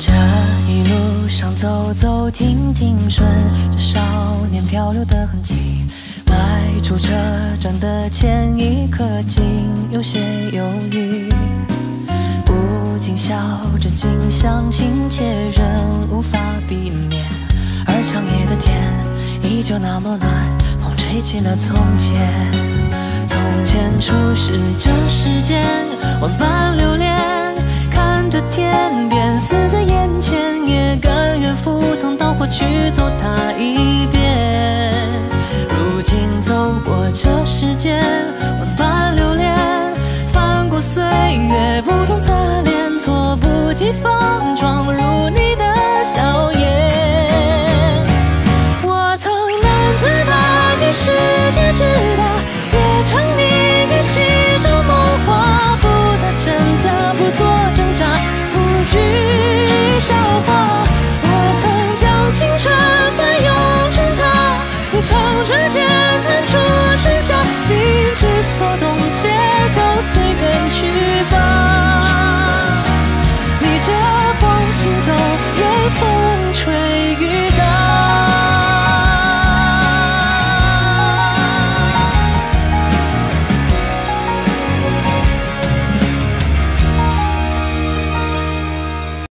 这一路上走走停停，顺着少年漂流的痕迹，迈出车站的前一刻，竟有些犹豫。不禁笑着，竟相信且仍无法避免。而长夜的天依旧那么暖，风吹起了从前。从前初识这世间，万般流连，看着天边死在眼前，也甘愿赴汤蹈火去走它一遍。如今走过这世间，万般流连，翻过岁月不同侧脸，猝不及防撞入